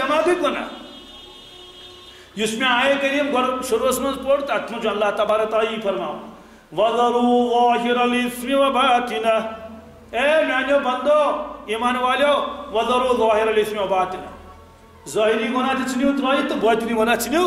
دماغی گناہ اس میں آئے کریم شروع من پور تک مجھ اللہ تبارک تعالی فرماؤ وَذَرُوا ظَاهِرَ الْإِثْمِ وَبَاطِنَهُ اے میانیو بندو ایمان والیو وَذَرُوا ظَاهِرَ الْإِثْمِ وَبَاطِنَهُ ظاہری گناہ تہ ژھنیو ترٲیِتھ تہٕ باطنی گناہ ژھنیو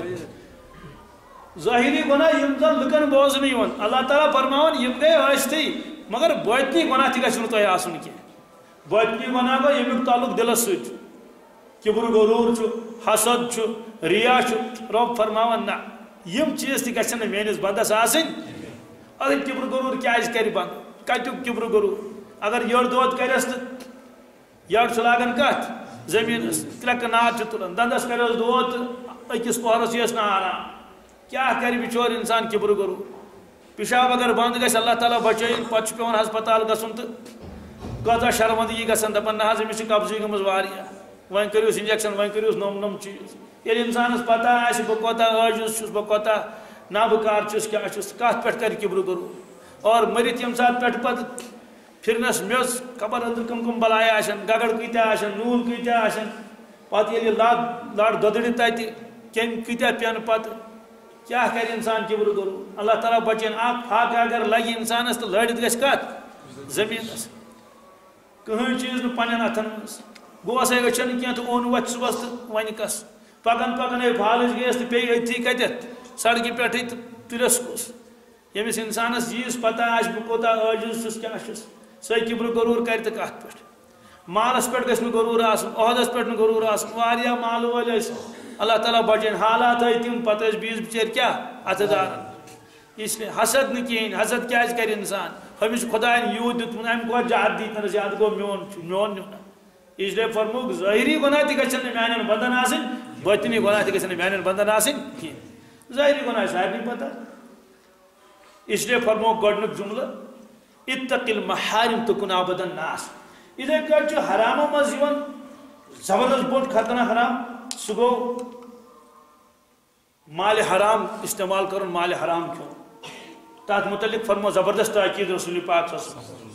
ظاہری گناہ یم زن لکن بوزنہ یوان اللہ تعالیٰ فرماون یم گئے ٲسۍتھٕے مگر باطنی گناہ تہ گژھِ نہٕ تۄہہِ آسُن کینٛہہ باطنی گناہ گوٚو ییٚمیُک تعلق دلس سۭتۍ کبر غرور چھُ حسد چھُ ریا چھُ رب فرماون نہ یم چیز تہ گژھن نہٕ میٲنِس بندس آسٕنۍ اگر کبر غرور کیٛازِ کرِ بند کتیُک کبر غرور اگر یٔڑ دود کرٮ۪س تہٕ یٔڑ چھُ لاگان کتھ زٔمیٖنس کرٛٮ۪کہٕ ناد چھُ تُلان دندس کرٮ۪س دود تہٕ أکِس پۄہرس یِیَس نہٕ آرام کیٛاہ کرِ بِچور انسان کبر غرور پِشاب اگر بند گژھِ اللہ تعالیٰ بچٲیِن پتہٕ چھُ پیٚوان ہسپتال گژھُن تہٕ کۭژاہ شرمندگی گژھان دپان نہ حظ أمِس چھِ قبضی گٔمٕژ واریاہ وۄنۍ کٔرِوُس انجیکشن وۄنۍ کٔرِوُس نوٚم نوٚم چیٖز ییٚلہِ اِنسانس پتہ آسہِ بہٕ کوتاہ عٲجِز چھُس بہٕ کوتاہ نابکار چھُس کیٛاہ چھُس کتھ پٮ۪ٹھ کرِ کبر غرور اور مرِتھ ییٚمہِ ساتہٕ پٮ۪ٹھ پتہٕ پھرنس میٚژ خبر أنٛدرٕ کٕم کٕم بلایا آسن گگر کۭتیاہ آسن نوٗل کۭتیاہ آسن پتہٕ ییٚلہِ لڑ دۄدرِ تتہِ کیٚمۍ کۭتیاہ پٮ۪ن پتہٕ کیٛاہ کرِ انسان کبر غرور اللہ تعالیٰ بچٲیِن اکھ پھاکہٕ اگر لگہِ انسانس تہٕ لٲڑِتھ گژھِ کتھ زٔمیٖنس کٕہٕنۍ چیٖز نہٕ پننٮ۪ن اتھن منٛز گوٚو ہسا گژھن نہٕ کینٛہہ تہٕ اوٚن وۄتھِ صُبحس تہٕ وۄنۍ کس پکان پکان ہے فالٕچ گٔیَس تہٕ پیٚیہِ أتھی کتٮ۪تھ سڑکہِ پٮ۪ٹھٕے تہٕ تُلٮ۪س کُس ییٚمِس انسانس ییٖژ پتہ آسہِ بہٕ کوتاہ عٲجِز چھُس کیٛاہ چھُس سۄے کبر غرور کرِ تہٕ کتھ پٮ۪ٹھ مالس پٮ۪ٹھ گژھِ نہٕ غرور آسُن عہدس پٮ۪ٹھ نہٕ غرور آسُن واریاہ مالہٕ وٲلۍ ٲسۍ اللہ تعالیٰ بچٲیِن حالات آیہِ تِم پتہٕ ٲسۍ بیٚیِس بِچٲرۍ کیٛاہ اَتھٕ داران اس لیے حسد نہٕ کِہیٖنۍ حسد کیٛازِ کرِ انسان أمِس چھُ خۄداین یوٗت دیُتمُت اَمہِ کھۄتہٕ زیادٕ دی نہٕ زیادٕ گوٚو میون چھُ میون نیُن اس لیے فرمووُکھ ظٲہری گۄناہ تہِ گژھن نہٕ میانٮ۪ن بندن آسٕنۍ باطنی گۄناہ تہِ گژھن نہٕ میانٮ۪ن بندن آسٕنۍ کینٛہہ ظٲہری گۄناہ سارنٕے پتہ اس لیے فرمووُکھ گۄڈنیُک جملہٕ اتق المحارم تکن عبد الناس یِتھَے کٲٹھۍ چھُ حرامو منٛز یِوان زبردست بوٚڑ خطرناک حرام سُہ گوٚو مالِ حرام استعمال کرُن مالِ حرام کھیوٚن تتھ متعلق فرمو زبردست تاکید رسول پاک صلی اللہ علیہ وسلم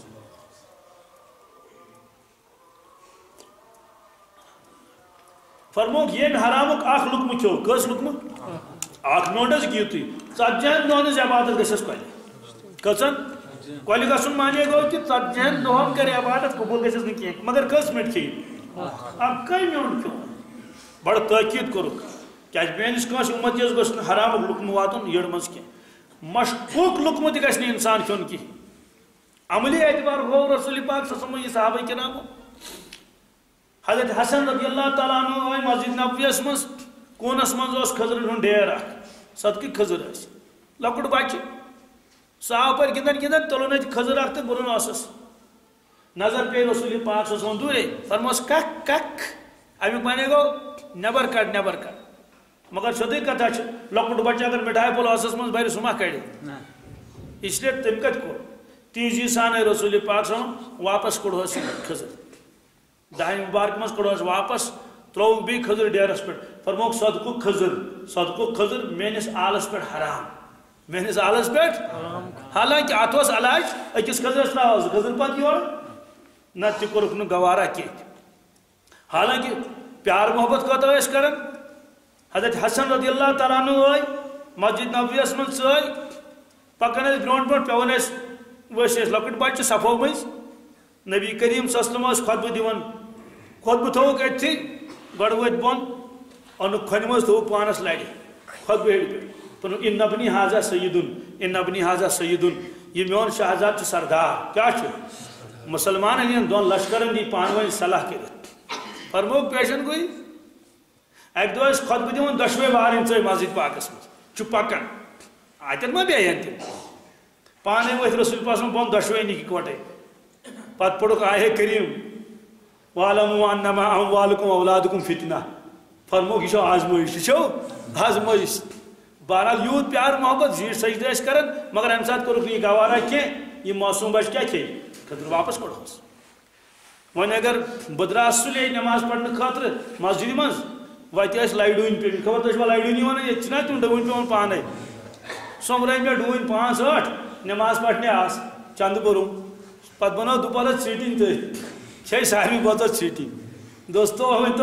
فرموک ییٚمۍ حرامُک اکھ لُقمہٕ کھیوٚو کٔژ لُقمہٕ اکھ میونٛڈ حظ کھیٚیِو تُہۍ 40 دۄہن ہٕنٛز عبادت گژھٮ۪س کۄلہِ کٔژن کۄلہِ گژھُن مانے گوٚو کہِ 40 دۄہن کرِ عبادت قبوٗل گژھٮ۪س نہٕ کینٛہہ مگر کٔژ مِنٹ کھیٚیِو اکٕے میونٛڈ کھیوٚو بڑٕ تٲکیٖد کوٚرُکھ کیٛازِ میٲنِس کٲنٛسہِ اُمتیس گوٚژھ نہٕ حرامُک لُقمہٕ واتُن یٔڑ منٛز کینٛہہ مشکوٗک لُقمہٕ تہِ گژھِ نہٕ انسان کھیوٚن کینٛہہ عملی اعتبار گوٚو رسول پاک صلی اللہ علیہ وسلم یہِ صحابہ کرامو حضرت حسن رضی اللہ تعالیٰ عنہ آے مسجد نبویَس منٛز کوٗنس منٛز اوس خٔزرَن ہُنٛد ڈیر اکھ صدقہٕ خٔزٕر ٲسۍ لۄکُٹ بچہِ سُہ آو پتہٕ گِنٛدان گِنٛدان تُلُن اَتہِ خٔزٕر اکھ تہٕ بُرُن اوسُس نظر پیٚیہِ رسول پاک صلی اللہ علیہ وسلم دوٗرے فرموس ککھ ککھ امیُک معنی گوٚو نٮ۪بر کڑ نٮ۪بر کڑ مگر سیوٚدُے کتھا چھِ لۄکُٹ بچہِ اگر مِٹھایہِ پھوٚل ٲسس منٛز بَرِ سُہ ما کڑِ اس لیے تٔمۍ کتہِ کوٚر تیزی سان آے رسول پاک صلی اللہ علیہ وسلم واپس کوٚڑہوس یہِ خٔزٕر دہہِ مُبارک منٛز کوٚڑہوس واپس ترٛووُکھ بیٚیہِ خٔزٕر ڈیرس پٮ۪ٹھ فرمووُکھ صدقُک خٔزٕر میٲنِس آلس پٮ۪ٹھ حرام میٲنِس آلس پٮ۪ٹھ حالانکہِ اتھ اوس علاج أکِس خٔزرس تراوو 2 خٔزٕر پتہٕ یورٕ نتہٕ تہِ کوٚرُکھ نہٕ گوارا کینٛہہ حالانکہِ پیار محبت کوٗتاہ ٲسۍ کران حضرت حسن رضی اللہ تعالیٰ عنہ آے مسجد نبویَس منٛز ژٲے پکان ٲسۍ برونٛٹھ برونٛٹھ پیٚوان ٲسۍ ؤسۍ ٲسۍ لۄکٕٹۍ بچہِ صفو مٔنٛزۍ نبی کریم صلی اللہ علیہ وسلم اوس خۄطبہٕ دِوان خۄطبہٕ تھووُکھ أتھی گۄڈٕ وٲتۍ بۄن اوٚنُکھ کھۄنہِ منٛز تھووُکھ پانس لرِ خۄطبہٕ ہیٚرِ پٮ۪ٹھ پنُن اِن ابنی حاضہ سیدُن اِن ابنی حاضہ سیدُن یہِ میون شہزاد چھُ سردار کیٛاہ چھُ مُسلمانن ہٕنٛدٮ۪ن 2 لشکرن دی پانہٕ ؤنۍ صلح کٔرِتھ فرمووُکھ پیشن گویی اکہِ دۄہ ٲسۍ خۄطبہٕ دِوان دۄشوے وارٕنۍ ژٲے مسجد پاکس منٛز چھُ پکان اتٮ۪ن ما بیٚہن تِم پانے ؤتھۍ رسول پاک صلی بۄن دۄشوے نِکۍ اِکوٹے پتہٕ پوٚرُکھ آیے کریم وَاعْلَمُوا اَنَّمَا أَمْوَالُكُمْ وَأَوْلَادُكُمْ فِتْنَةٌ فرمووُکھ یہِ چھو آزمٲیش یہِ چھو آزمٲیش بہرحال یوٗت پیار محبت زیٖٹھ سجدٕ ٲسۍ کران مگر امہِ ساتہٕ کوٚرُکھ نہٕ یہِ گوارا کینٛہہ یہِ معصوٗم بچہِ کیٛاہ کھیٚیہِ خٔزٕر واپس کوٚڑہوس وۄنۍ اگر بہٕ درٛاس سُلے نٮ۪ماز پرنہٕ خٲطرٕ مسجدِ منٛز وتہِ ٲسۍ لرِ ڈوٗنۍ پیٚمٕتۍ خبر تُہۍ چھِوا لرِ ڈوٗنی وَنان ییٚتہِ چھِنہ تِم ڈوٗنۍ پیٚوان پانے سوٚمبرٲے مےٚ ڈوٗنۍ 5-8 نٮ۪ماز پرنہِ آس چندٕ بوٚرُم پتہٕ بنٲو دُپہرس ژھٕٹِنۍ تٔتھۍ کھیٚیہِ ساروٕے بٲژو ژھٕٹِنۍ دوستو ؤنۍتو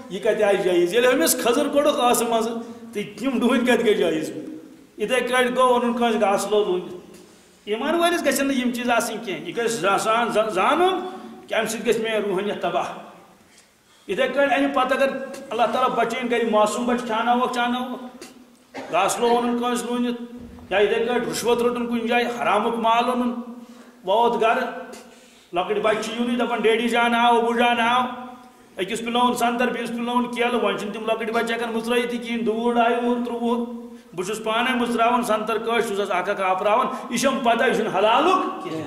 یہ کت آئی جائز یل امس کھزر کوڑک آس مز تو یم ڈون کت گئی جائز اتھے کٹ گو اون کھس گاس لو لون ایمان ولس گھن یم چیز آسن کی یہ گھس زانن کہ ام سۭتۍ گژھِ مےٚ روحانیت تباہ اتھے کٹ امہ پتہ اگر اللہ تعالیٰ بچین کر معصوم بچ کھاناوک گاس لو اون کھس لونت یا اتھے کٹ رشوت رٹن کن جائے حرامک مال اون ووت گھر لکٹ بچہ یونی دپان ڈیڈی جان آو ابو جان آو اکس پلون سنتر بیس پلون کیل ون تم لکٹ بچہ ہکان مچرت کہین دور آئی وُہر 13 بہس پانے مچراوان سنتر کش چھس اکھ آپراوان یہ پتہ یہ حلالک کی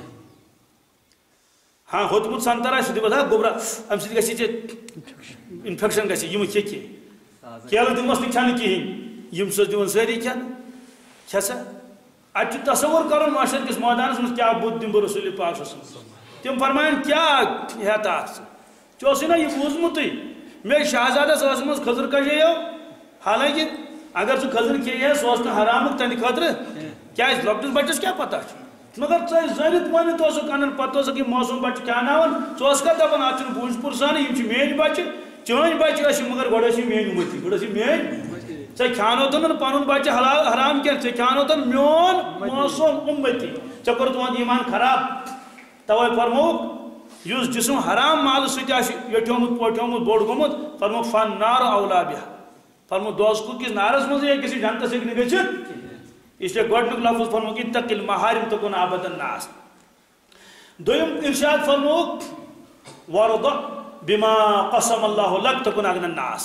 ہاں ہوتمت سنتر آ دپت ہا گوبرا ام سۭتۍ گژھی ژےٚ انفیکشن گژھی یم کھے کیلہٕ دِمس نہٕ کھٮ۪نہٕ کِہیٖنۍ یم چھس دِوان سٲری کھٮ۪نہٕ کھٮ۪سا اتہِ چھُ تصور کرُن معاشر کِس مٲدانس منٛز کیٛاہ بُتھ دِمہٕ بہٕ رسول پاک صلی اللہ علیہ وسلم تِم فرماین کیٛاہ ہٮ۪تھ اتھ ژٕ اوسُے نا یہِ بوٗزمُتٕے مےٚ شہزادس ٲسمٕژ کھٔزٕر کجیو حالانکہ اگر سُہ کھٔزٕر کھیٚیہِ ہا سُہ اوس نہٕ حرامُک تہنٛدِ خٲطرٕ کیٛازِ لۄکٹِس بچس کیٛاہ پتہ چھُ مگر ژٕ زٲنِتھ ؤنِتھ اوسُکھ انان پتہٕ اوسُکھ یہِ موسوٗم بچہِ کھیٛاناوان ژٕ اوسکھ دپان اتھ چھُنہٕ بوٗزِ پُرسانٕے یِم چھِ میٲنۍ بچہِ چٲنۍ بچہِ ٲسۍ مگر گۄڈٕ ٲسۍ یہِ میٲنۍ اُمتی گۄڈٕ ٲسۍ یہِ میٲنۍ ژےٚ کھیٛانوتن نہٕ پنُن بچہِ حرام کینٛہہ ژےٚ کھیٛانوتن میون موسوٗم اُمتی ژےٚ کوٚرُتھ تُہُنٛد ایٖمان خراب توے فرمووُکھ یُس جسم حرام مالہٕ سۭتۍ آسہِ ویٹھیومُت پوٹھیومُت بوٚڑ گوٚمُت فرمووُکھ فن نار اولا بِہا فرمووُکھ دوزخُک کِس نارس منٛزٕے ہیٚکہِ گٔژھِتھ جنتس ہیٚکہِ نہٕ گٔژھِتھ اس لیے گۄڈنیُک لفظ فرمووُکھ اتق المحارم تکن عبد الناس دوٚیِم ارشاد فرمووُکھ وارض بما قسم اللہ لک تکن اغنى الناس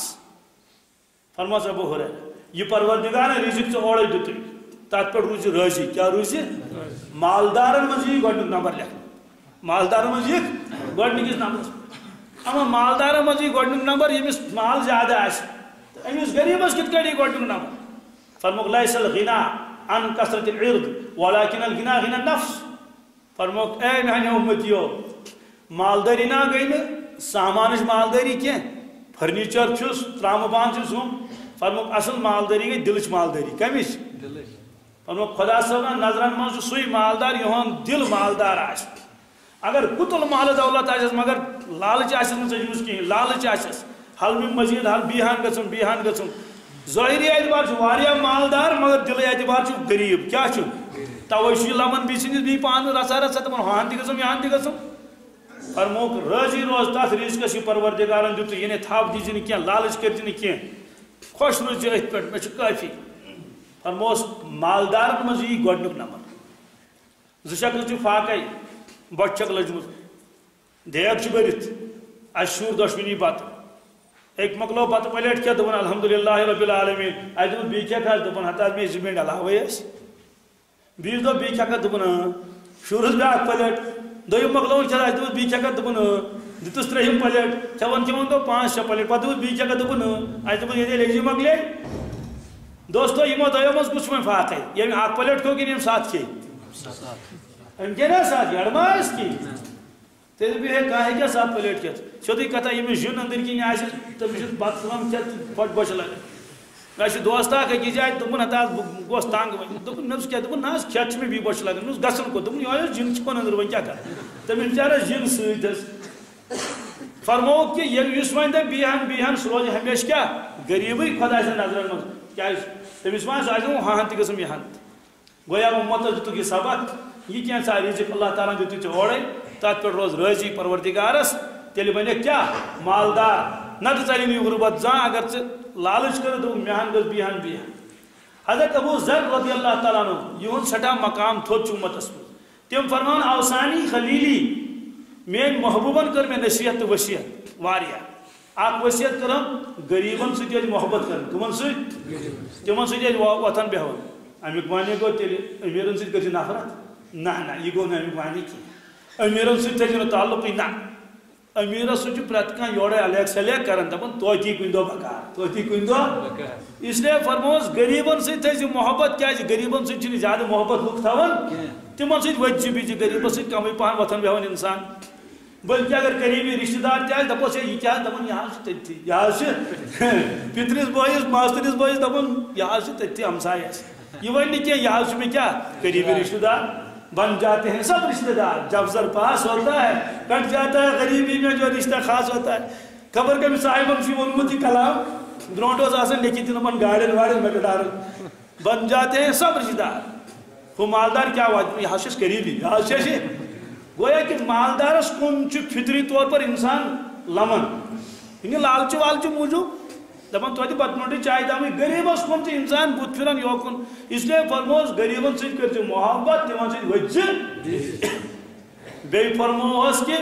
فرموس ابو ہریرہ یہ پروردگارن رزق ژےٚ اورے دِتُے تتھ پٮ۪ٹھ روٗزِ رٲضی کیٛاہ روٗزِ مالدارن منٛز یی گۄڈنیُک نمبر لیکھنہٕ مالدارن منٛز یِکھ گۄڈنِکِس نمبرس اما مالدارن منٛز یی گۄڈنیُک نمبر ییٚمِس مال زیادٕ آسہِ تہٕ أمِس غریٖبس کِتھ کٔنۍ یی گۄڈنیُک نمبر فرمووُکھ لیس الغنا عن کثرت العرض ولكن الغنا غنى النفس فرمووُکھ اے میانیو اُمتیو مالدٲری نا گٔے نہٕ سامانٕچ مالدٲری کینٛہہ فرنیچر چھُس ترامہٕ بانہٕ چھُس ہُم فرمووُکھ اصل مالدٲری گٔے دلٕچ مالدٲری کمِچ فرمووُکھ خدا صٲبن نظرن منٛز چھُ سُے مالدار یِہُنٛد دل مالدار آسہِ اگر کُتُل مالہٕ دولت آسٮ۪س مگر لالچ آسٮ۪س نہٕ ژٔجمٕژ کِہیٖنۍ لالچ آسٮ۪س حلمہِ مزیٖد حل بیٖہان گژھُن ظٲہری اعتبار چھُ واریاہ مالدار مگر دِلٕے اعتبار چھُ غریٖب کیٛاہ چھُ توے چھُ یہِ لبان بیٚیہِ سٕنٛدِس بیٚیہِ پانہٕ رژھا رژھا دپان ہُہان تہِ گژھُم یہان تہِ گژھُم فرمووُکھ رٲضی روز تتھ رزقس یہِ پروردگارن دِتُے یعنی تھپھ دِژ نہٕ کینٛہہ لالچ کٔرۍ نہٕ کینٛہہ خۄش روٗزِ أتھۍ پٮ۪ٹھ مےٚ چھُ کٲفی فرمووُس مالدارن منٛز یی گۄڈنیُک نمبر زٕ شکلہٕ چھِ فاقے بۄچھِ چھکھ لٔجمٕژ دیگ چھُ بٔرِتھ اَسہِ شُر دۄشوٕنی بتہٕ أکۍ مۄکلو بتہٕ پلیٹ کھٮ۪تھ دوٚپُن الحمدُاللہ رۄب العالمیٖن اَسہِ دوٚپُس بیٚیہِ کھٮ۪کھ حظ دوٚپُن ہتا مےٚ زٕ مِنٹ علاوے ٲسۍ بیٚیِس دوٚپ بیٚیہِ کھٮ۪کھا دوٚپُن شُرس بیٛاکھ پلیٹ دوٚیِم مۄکلووُن کھٮ۪تھ اَسہِ دوٚپُس بیٚیہِ کھٮ۪کھا دوٚپُن دِتُس ترٛیٚیِم پلیٹ کھٮ۪وان کھٮ۪وان گوٚو 5-6 پلیٹ پتہٕ دوٚپُس بیٚیہِ کھٮ۪کھا دوٚپُن اَسہِ دوٚپُن ییٚلہِ أکۍسٕے مۄکلے دوستو یِمو دۄیو منٛز کُس چھُ وۄنۍ فاقے ییٚمۍ اکھ پلیٹ کھیوٚو کِنہٕ ییٚمۍ 7 کھے أمۍ کھے نا 7 یڑٕ ما ٲسۍ کِہیٖنۍ تیٚلہِ دوٚپ ہے کانٛہہ ہیٚکہِ 7 پلیٹ کھٮ۪تھ سیوٚدُے کتھا ییٚمِس زیُن أنٛدٕرۍ کِنۍ آسہِ تٔمِس چھُ بتہٕ ژھٕنان کھٮ۪تھ بۄچھِ بۄچھِ لگان مےٚ چھُ دوست اکھ أکِس جایہِ دوٚپُن ہتا بہٕ گوس تنٛگ وۄنۍ دوٚپُن مےٚ دوٚپُس کیٛاہ دوٚپُن نہ حظ کھٮ۪تھ چھُ مےٚ بیٚیہِ بۄچھِ لگان مےٚ دوٚپُس گژھُن کوٚت دوٚپُن یِہوے حظ زِن چھُکھ أنٛدرٕ وۄنۍ کیٛاہ کرٕ تٔمِس بِچارس زِن سۭتۍ حظ فرمووُکھ کہِ ییٚلہِ یُس وۄنۍ دَپہِ بیٖہن سُہ روزِ ہمیشہِ کیٛاہ غریٖبٕے خۄداے سٕنٛدِ نظرن منٛز کیٛازِ تٔمِس ما سُہ آسہِ دوٚپمُت ہُہان تہِ گٔژھٕم یِہان تہِ گویا اُمتس دِتُکھ یہِ سبق یہ کینٛژھا رزق اللہ تعالیٰ دِتُے ژےٚ اورے تتھ پٮ۪ٹھ روز رٲضی پروردگارس تیٚلہِ بنیکھ کیٛاہ مالدار نتہٕ ژَلی نہٕ یہِ غُربت زانٛہہ اگر ژٕ لالٕچ کٔرِتھ دوٚپُکھ مےٚ ہن گٔژھ بیٚیہِ ہن بیٚیہِ حضرت ابو ذر رضی اللہ تعالیٰ عنہ یِہُنٛد سٮ۪ٹھاہ مقام تھوٚد چھُ اُمتس منٛز تِم فرمان اوسانی خلیلی میٲنۍ محبوٗبن کٔر مےٚ نصیحت تہٕ ؤصیت واریاہ اکھ ؤصیت کٔرٕم غریٖبن سۭتۍ ٲسۍ محبت کرٕنۍ کٕمن سۭتۍ تِمن سۭتۍ ٲسۍ وۄتھان بیٚہوان امیُک معنی گوٚو تیٚلہِ أمیٖرن سۭتۍ کٔرۍ زِ نفرت نہ یہِ گوٚو نہٕ امیُک معنی کینٛہہ أمیٖرن سۭتۍ تھٲیزِ نہٕ تعلقٕے نہ أمیٖرس سۭتۍ چھُ پرٛٮ۪تھ کانٛہہ یورے الیک سلیک کران دپان توتہِ کُنہِ دۄہ بکار توتہِ کُنہِ دۄہ اس لیے فرمووُس غریٖبن سۭتۍ تھٲیزِ محبت کیٛازِ غریٖبن سۭتۍ چھِنہٕ زیادٕ محبت لُکھ تھاوان تِمن سۭتۍ ؤتھۍ بِزِ غریٖبس سۭتۍ کمٕے پہن وۄتھان بیٚہوان انسان بٔلکہِ اگر قریٖبی رشتہٕ دار تہِ آسہِ دپوس ہے یہِ کیٛاہ حظ دپان یہِ حظ چھُ تٔتھی یہِ حظ چھُ پِترِس بٲیِس ماستٕرِس بٲیِس دپان یہِ حظ چھُ تٔتھی ہمساے اَسہِ یہِ وَنہِ نہٕ کینٛہہ یہِ حظ چھُ مےٚ کیٛاہ قریٖبی رشتہٕ دار بن جاتے ہیں سب رشتہ دار جب سر پاس ہوتا ہے کٹ جاتا ہے غریبی میں جو رشتہ خاص ہوتا ہے خبر کم صاحب وونمت یہ کلام برونٹ آسان لکھت ان گاڑین واڑین میٹاڈارن بن جاتے ہیں سب رشتہ دار وہ مالدار کیا وات یہ حس قریبی یہ گویا کہ مالدارس کن فطری طور پر انسان لمن یہ لالچ والچ موجود دپان توتہ پتہ برونٹھ چائے دام غریبس کن انسان بت پھران یوکن اس لیے فرموس غریبن ست کرو محبت تمن ست وجہ بیٚیہِ فرموس کہ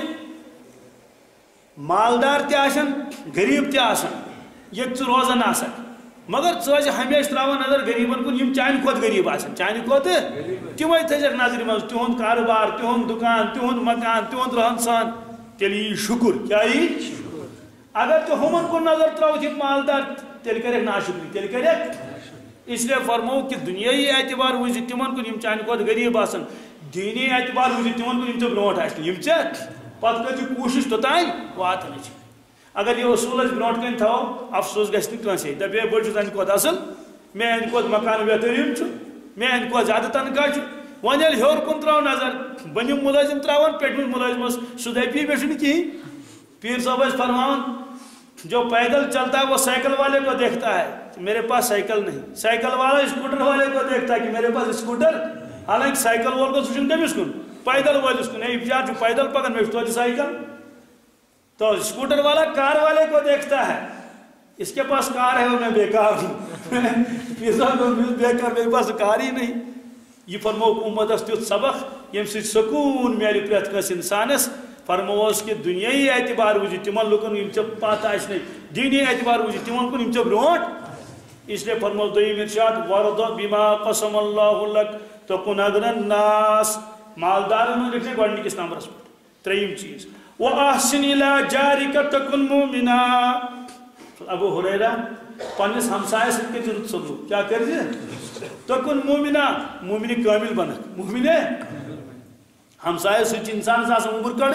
مالدار تہ غریب تہ یہ روزان مگر ثہ ہمیشہ تراوان نظر غریبن کن یم چانہ کھوت غریب چانہ کھوت تمے تھک نظر مز تہد کاروبار تہد دکان تہد مکان تہد رہن سہن تیل یہ شکر کیا یہ اگر تو ہمن کن نظر تراوت یہ مالدار تیل کرک ناشکری تیل کرک اس لیے فرمو کہ دنیای اعتبار وز تمن کن یم چانہ کھوت غریب آسن دینی اعتبار وز تمن کن یم برونٹ آسن یم پتہ کر کوشش توتان واتن اگر یہ اصول برونٹ کن تھو افسوس گھس نسے دپے بڑھ چھ کھت اصل مے اند کھت مکان بہترین مے اند کھت زیادہ تنخواہ ون یل ہور کن تراو نظر بنیم ملازم تراون پٹم ملازمس سہ دپی مے چھ کہین پیر صاحب فرمان جو پیدل چلتا ہے وہ سائیکل والے کو دیکھتا ہے میرے پاس سائیکل نہیں سائیکل والا اسکوٹر والے کو دیکھتا ہے کہ میرے پاس اسکوٹر حالانکہ سائیکل وول کو سوچن کمس کن پیدل والس کن اے بچار جو پیدل پکن میں تو سائیکل تو اسکوٹر والا کار والے کو دیکھتا ہے اس کے پاس کار ہے میں بیکار ہوں بیکار میرے پاس کار ہی نہیں یہ فرمو امت تیت سبق یم سی سکون میل پریت کس انسانس فرموس کہ دنیای اعتبار وجہ تمن لکن یم پتہ آس دینی اعتبار وجہ تمن کن یم برونٹ اس لیے فرموس دویم ارشاد ورض بما قسم اللہ لک تکن اغنى الناس مالدارن لکھنے گوڑنکس نمبرس پہ تریم چیز وَأَحْسِنِ إِلَىٰ جَارِكَ تَكُنْ مُؤْمِنًا ابو ہریرہ پنس ہمسائے ست کے رت سلوک کیا کر دی تکن مومنہ مومن کامل بنک مومن ہمسائے ست انسان سے عمر کڑ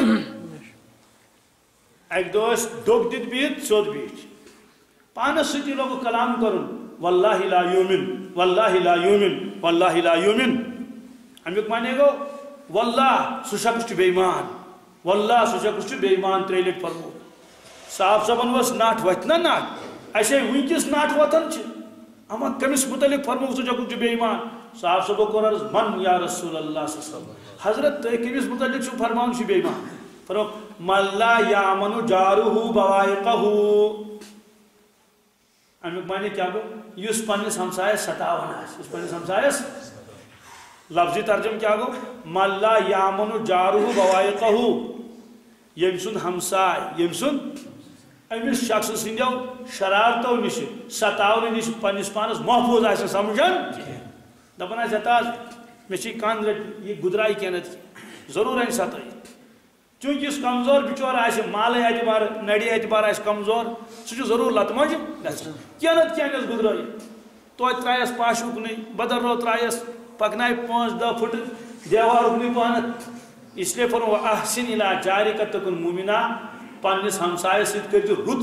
اک دہ ڈوک دت بہت سیود بہت پانس ست لوگ کلام کرن واللہ لا یومن واللہ لا یومن واللہ لا یومن امیک مانے گو واللہ سہ شخص بے ایمان واللہ سہ شخص بے ایمان ترے لٹ فرمو صاحب صاحبن وس ناٹ وت نا ناٹ ایسے ونکس ناٹ وتن اما کمس متعلق فرمو سہ شخص بے ایمان صاحب صاحب کو عرض من یا رسول اللہ صلی اللہ علیہ وسلم حضرت تہ کمس متعلق چھ فرمان چھ بے ایمان فرمو من لا یامن جارہ بوائقہ امیک معنی کیا گو یس پنس ہمسایس ستاون آس اس پنس ہمسایس لفظی ترجم کیا گو من لا یامن جارہ بوائقہ یم سن ہمسائے یم سن امس شخص سندو شرارتو نش ستاون نش پنس پانس محفوظ آس سمجھان دپان آس یتاز مے چھ کان رٹ یہ گدرائی کینت ضرور ان ستائی چونکہ اس کمزور بچور آس مال اعتبار نڑی اعتبار آس کمزور سہ ضرور لت مج کینت کینس گدرائی تو ترائیس پاش اکن بدر رو ترائیس پکنائے 5-10 فٹ دیوار اکن پہنت اس لیے فرمو احسن الی جارک تکن مومنہ پنس ہمسائے ست کر رت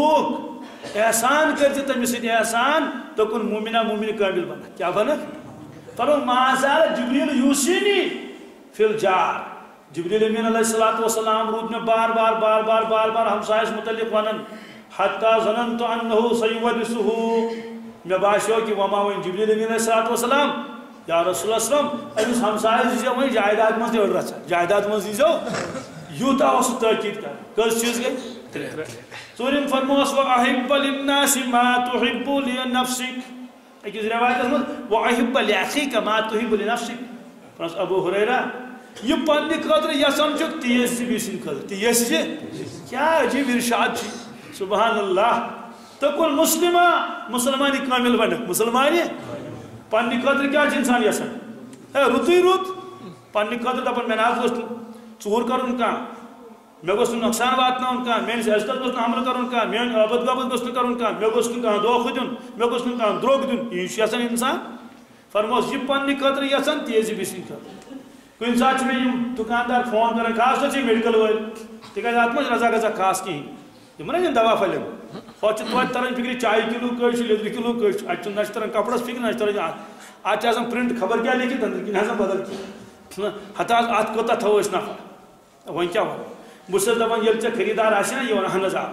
سلوک احسان کر تمس ست احسان تکن مومنہ مومن کامل بنا کیا بنا فرمو ما زال جبریل یوصینی فی الجار جبریل امین علیہ السلام رود میں بار بار بار بار بار بار ہمسائے متعلق ونن حتی ظننت انہ سیورثہ میں باشو کہ وما وین جبریل امین علیہ السلام یا رسول اللہ صلی اللہ علیہ وسلم امس ہمسائے دیزیو وہیں جائیداد مز تہ رچا جائیداد مز دیزیو یوتا اس تاکید کر کس چیز گئی ژوٗرِم فرموس وَأَحِبَّ لِلنَّاسِ مَا تُحِبُّ لِنَفْسِكَ أکِس روایتس منٛز وَأَحِبَّ لِأَخِيكَ مَا تُحِبُّ لِنَفْسِكَ فرموس ابو ہریرہ یہ پننہِ خٲطرٕ یژھان چھُکھ تی یژھِ بیٚیہِ سٕنٛدِ خٲطرٕ تی یژھِ کیٛاہ عجیٖب اِرشاد چھُ سبحان اللہ تکن مسلمہ مسلمانی کامل بنک مسلمانی پننہِ خٲطرٕ کیٛاہ چھُ انسان یژھان ہے رُتُے رُت پننہِ خٲطرٕ دپان مےٚ نہ حظ گوٚژھ نہٕ ژوٗر کرُن کانٛہہ مےٚ گوٚژھ نہٕ نۄقصان واتناوُن کانٛہہ میٲنِس عزتس گوٚژھ نہٕ حملہٕ کرُن کانٛہہ میٲنۍ آبد غبد گوٚژھ نہٕ کرُن کانٛہہ مےٚ گوٚژھ نہٕ کانٛہہ دھوکہٕ دیُن مےٚ گوٚژھ نہٕ کانٛہہ درٛوٚگ دیُن یی چھُ یژھان انسان فرموس یہ پننہِ خٲطرٕ یژھان تی یژھِ بیٚیہِ سٕنٛدِ خٲطرٕ کُنہِ ساتہٕ چھِ مےٚ یِم دُکاندار فون کران خاص طور چھِ میڈیکل وٲلۍ تِکیٛازِ اتھ منٛز چھِ رزا گژھان خاص کِہیٖنۍ یِمن نا یِم دوا پھلٮ۪ن ہوٚتھ چھِ توتہِ تران فِکرِ چایہِ کِلوٗ کٔہۍ چھُ لیٚدرِ کِلوٗ کٔہۍ چھُ اَتہِ چھُنہٕ نہ چھِ تران کپرس فِکر نہ چھِ تران اتھ چھِ آسان پرنٹ خبر کیٛاہ لیکھِتھ أنٛدرۍ کِنۍ آسان بدل کینٛہہ ہتا حظ اتھ کوٗتاہ تھاوو أسۍ نفع وۄنۍ کیٛاہ وَنو بہٕ چھُس دپان ییٚلہِ ژےٚ خریٖدار آسہِ نا یہِ وَنان اہن حظ آ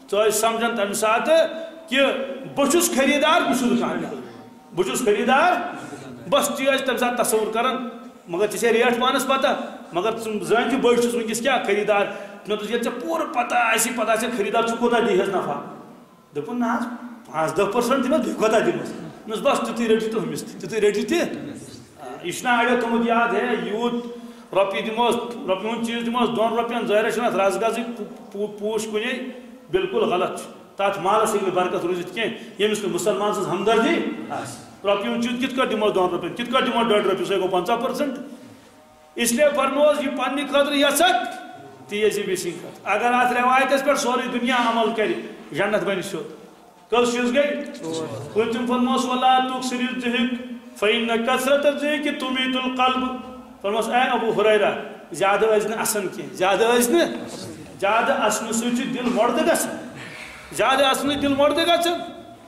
ژٕ سمجھن تمہ سات کہ بہت خریدار بہت کامل بہت خریدار بس تی تمہ سات تصور کران مگر ژے ریٹ پانس پتہ مگر زن کہ بہت ونکس کیا خریدار مے دوس یہ پور پتہ آسی پتہ آسی خریدار ژٕ کوتاہ دیہس نفع دپن نا 5-10% دمس بہ کوتاہ دمس بس تیُتھُے رٔٹِو تہٕ ہُمِس تیُتھُے رٔٹِو تہِ یہ چھُنہ اڑیو تھوٚمُت یاد ہے یوٗت رۄپیہِ دِموس رۄپیہِ ہُنٛد چیٖز دِموس 2 رۄپین ظٲہرا چھُنہٕ اتھ رز گزٕکۍ پوش کُنے بالکل غلط تات مالس ہیٚکہِ نہٕ برکت روٗزِتھ کینٛہہ ییٚمِس نہٕ مُسلمان سٕنٛز ہمدردی آسہِ رۄپیہِ ہُنٛد چیٖز کِتھ کٲٹھۍ دِموس 2 رۄپین کِتھ کٲٹھۍ دِموس 1.5 رۄپیہِ سُے گوٚو 50%. اس لیے فرموس یہ پننہِ خٲطرٕ یژھکھ تیزی بیٚیہِ سٕنٛدِ خٲطرٕ اگر اتھ رٮ۪وایتس پٮ۪ٹھ سورُے دُنیا عمل کرِ جنت بنہِ سیوٚد کٔژ چیٖز گٔے پوٗنٛژِم فرموس ولا تُکثر الضحك فإن كثرة الضحك تميت القلب فرموس اے ابو ہریرہ زیادٕ ٲسۍ نہٕ اسان کینٛہہ زیادٕ ٲسۍ نہٕ زیادٕ اسنہٕ سۭتۍ چھُ دل مۄردٕ گژھان زیادٕ اسنہٕ دل مۄردٕ گژھان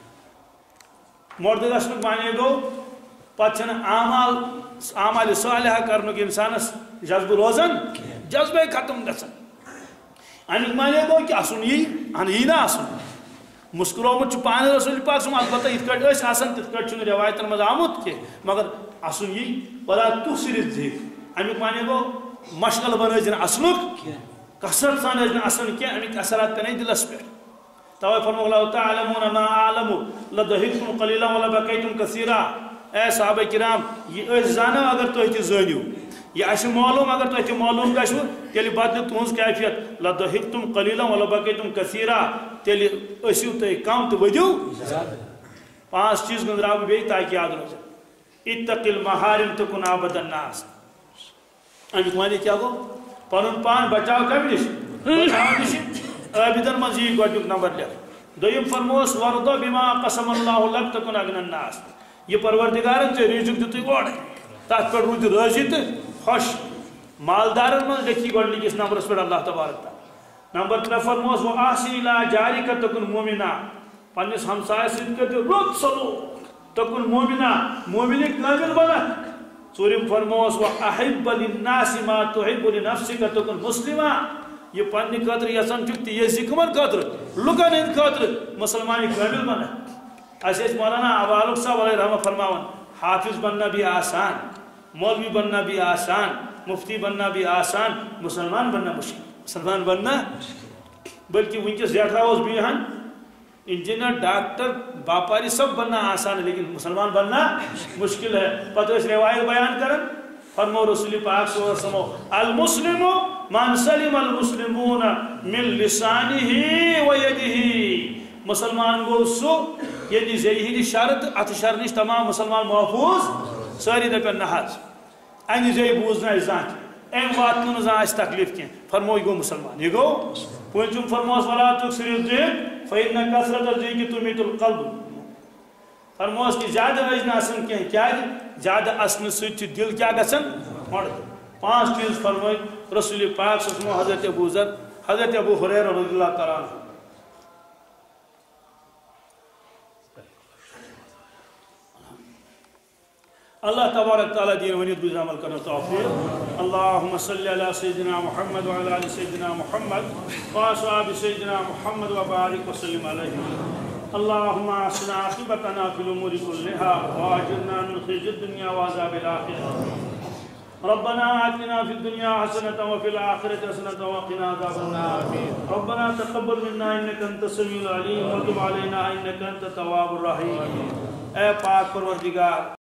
مۄردٕ گژھنُک معنی گوٚو پتہٕ چھنہٕ اعمال صالحہ کرنُک انسانس جذبہٕ روزان جذبے ختم گژھان امیُک معنی گوٚو کہ اسُن یی یی نہ اسُن مسکرومت پانے رسول پاک سم البتہ یت کٹ ٲسۍ آسان تِتھ کٲٹھۍ چھُنہٕ روایتن منٛز آمُت کینٛہہ مگر اسُن یی ولا تُکثر الضحك امیُک معنی گوٚو مشغل بنٲیزِ نہٕ اسنُک کثرت سان ٲسۍ نہٕ اسان کینٛہہ امیُک اثرات پیٚنے دلس پٮ۪ٹھ توے فرموو لو تعلمون ما اعلم لضحكتم قليلا ولبكيتم كثيرا اے صحابہ کرام یہ ٲسۍ زانو اگر تُہۍ تہِ زٲنِو یہ آسہِ معلوم اگر تُہۍ تہِ معلوم گژھوٕ تیٚلہِ بدلہِ تُہنٛز کیفیت لضحكتم قليلا ولبكيتم كثيرا تیٚلہِ ٲسِو تُہۍ کم تہٕ ؤدِو 5 چیٖز گٔنٛزراو بہٕ بیٚیہِ تاکہِ یاد روزن اتق المحارم تكن عبد الناس امیُک معنی کیٛاہ گوٚو پنُن پان بچاو کمہِ نِش بچاو نِش عٲبِدن منٛز یی گۄڈنیُک نمبر لیکھ دوٚیِم فرمووس وَرضَ بِما قسم اللہ لك تكن اغنى الناس یہ پروردگارن ژےٚ رِزق دِتُے گۄڈٕ تتھ پٮ۪ٹھ روٗدِ رٲضی تہٕ خۄش مالدارن منٛز لیکھی گۄڈنِکِس نمبرس پٮ۪ٹھ اللہ تبارک تعالیٰ نمبر 3 فرمووس وَأَحْسِنْ إِلَىٰ جَارِكَ تَكُن مُؤْمِنًا پننِس ہمسایس سۭتۍ کٔرۍزِ رُت سلوٗک تَكُن مُؤْمِنًا مُؤمِنٕکۍ کٲمِل بنکھ ژوٗرِم فرمووس وَأَحِبَّ لِلنَّاسِ مَا تُحِبُّ لِنَفْسِكَ تَكُن مُسلِمًا یہ پننہِ خٲطرٕ یژھان چھُکھ تی یژھِ کٕمن خٲطرٕ لُکن ہٕنٛدِ خٲطرٕ مُسلمانٕکۍ کٲمِل بنکھ اَسہِ ٲسۍ مولانا ابالُک صاحب علیہ رحمہ فرماوان حافظ بننا بھی آسان مولوی بننا بھی آسان مفتی بننا بھی آسان مسلمان بننا مشکل مسلمان بننا بلکہ ونکس زیٹھاوس بیہن انجینئر ڈاکٹر باپاری سب بننا آسان ہے لیکن مسلمان بننا مشکل ہے پتہ اس روایت بیان کرن فرمو رسول پاک صلی اللہ علیہ وسلم المسلم من سلم المسلمون من لسانه و یده مسلمان گو سو یعنی زیہی شرط ات شر نش تمام مسلمان محفوظ ساری دپن نہ حظ ان زی بوزنا زانت ام وات نہ زان تکلیف کی فرمو یہ گو مسلمان یہ گو پوچھم فرموس ولا تکثر الضحك فإن كثرة الضحك تميت القلب فرموس کہ زیادہ وجن آسن کی کیا زیادہ اسن سچ دل کیا گسن مڑ 5 چیز فرموئی رسول پاک صلی اللہ علیہ وسلم حضرت ابو ہریرہ رضی اللہ تعالی عنہ اللہ تبارک تعالیٰ دین ونید گزر عمل کرنا توفیق اللہم صلی علی سیدنا محمد وعلی آل سیدنا محمد وآصحاب سیدنا محمد وبارک وسلم علیہ اللہم احسن عاقبتنا فی الامور کلہا واجرنا من خزي الدنیا وعذاب الآخرة ربنا آتنا في الدنيا حسنة وفي الآخرة حسنة وقنا عذاب النار ربنا تقبل منا إنك أنت السميع العليم وتب علينا إنك أنت التواب الرحيم اے پاک پروردگار